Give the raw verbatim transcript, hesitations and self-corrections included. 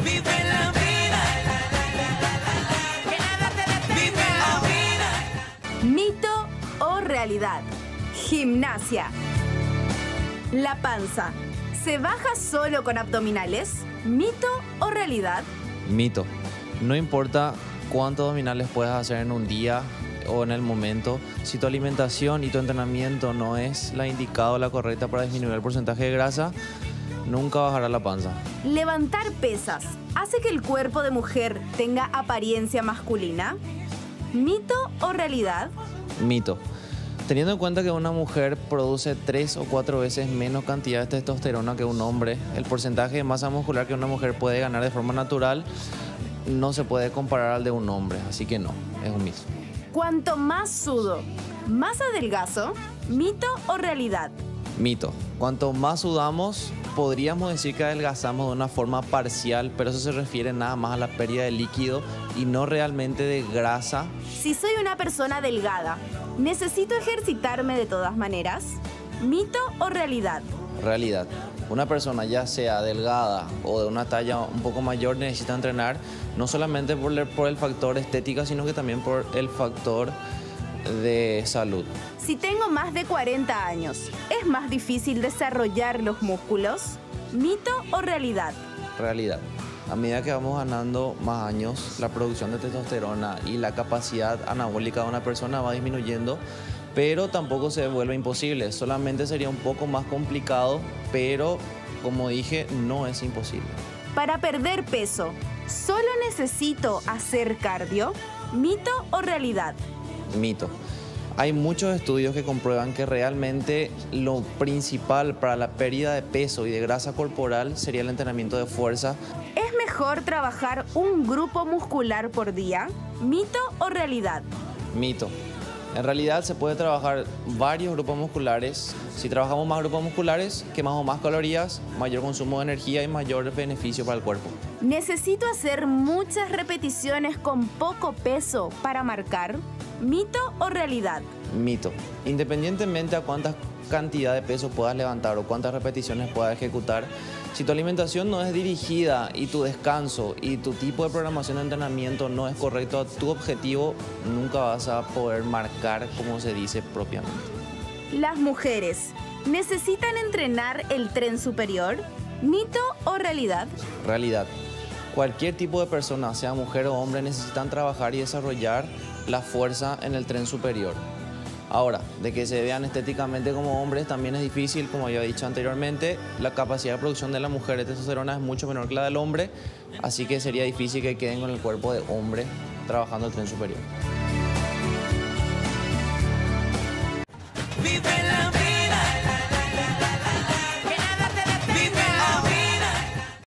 Vive la vida. Que nada te detenga. Vive la vida. Mito o realidad. Gimnasia. La panza. ¿Se baja solo con abdominales? ¿Mito o realidad? Mito. No importa cuántos abdominales puedas hacer en un día o en el momento, si tu alimentación y tu entrenamiento no es la indicada o la correcta para disminuir el porcentaje de grasa, nunca bajará la panza. ¿Levantar pesas hace que el cuerpo de mujer tenga apariencia masculina? ¿Mito o realidad? Mito. Teniendo en cuenta que una mujer produce tres o cuatro veces menos cantidad de testosterona que un hombre, el porcentaje de masa muscular que una mujer puede ganar de forma natural no se puede comparar al de un hombre, así que no, es un mito. Cuanto más sudo, más adelgazo. ¿Mito o realidad? Mito. Cuanto más sudamos, podríamos decir que adelgazamos de una forma parcial, pero eso se refiere nada más a la pérdida de líquido y no realmente de grasa. Si soy una persona delgada, ¿necesito ejercitarme de todas maneras? ¿Mito o realidad? Realidad. Una persona, ya sea delgada o de una talla un poco mayor, necesita entrenar no solamente por el, por el factor estética, sino que también por el factor de salud. Si tengo más de cuarenta años, ¿es más difícil desarrollar los músculos? ¿Mito o realidad? Realidad. A medida que vamos ganando más años, la producción de testosterona y la capacidad anabólica de una persona va disminuyendo, pero tampoco se vuelve imposible. Solamente sería un poco más complicado, pero como dije, no es imposible. Para perder peso, ¿solo necesito hacer cardio? ¿Mito o realidad? Mito. Hay muchos estudios que comprueban que realmente lo principal para la pérdida de peso y de grasa corporal sería el entrenamiento de fuerza. ¿Es mejor trabajar un grupo muscular por día? ¿Mito o realidad? Mito. En realidad se puede trabajar varios grupos musculares. Si trabajamos más grupos musculares, quemamos más calorías, mayor consumo de energía y mayor beneficio para el cuerpo. ¿Necesito hacer muchas repeticiones con poco peso para marcar? ¿Mito o realidad? Mito. Independientemente a cuántas cantidad de peso puedas levantar o cuántas repeticiones puedas ejecutar, si tu alimentación no es dirigida y tu descanso y tu tipo de programación de entrenamiento no es correcto a tu objetivo, nunca vas a poder marcar como se dice propiamente. Las mujeres, ¿necesitan entrenar el tren superior? ¿Mito o realidad? Realidad. Cualquier tipo de persona, sea mujer o hombre, necesitan trabajar y desarrollar la fuerza en el tren superior. Ahora, de que se vean estéticamente como hombres también es difícil, como ya he dicho anteriormente. La capacidad de producción de la mujer de testosterona es mucho menor que la del hombre, así que sería difícil que queden con el cuerpo de hombre trabajando el tren superior.